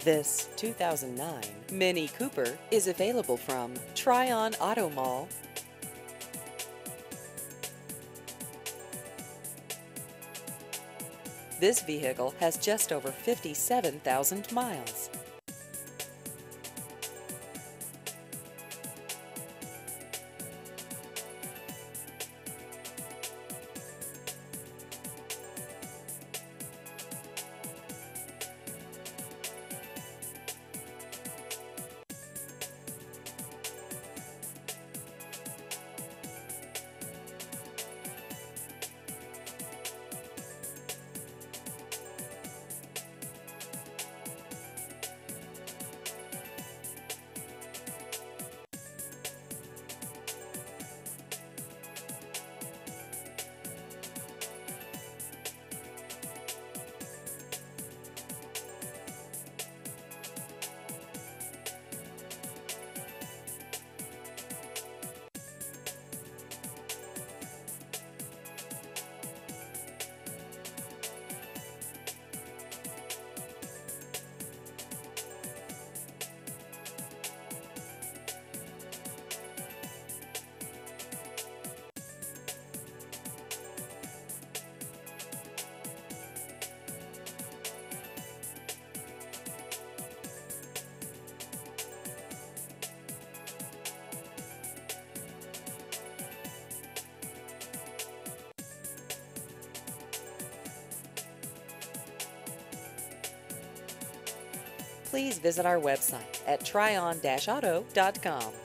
This 2009 Mini Cooper is available from Tryon Auto Mall. This vehicle has just over 57,000 miles. Please visit our website at tryon-auto.com.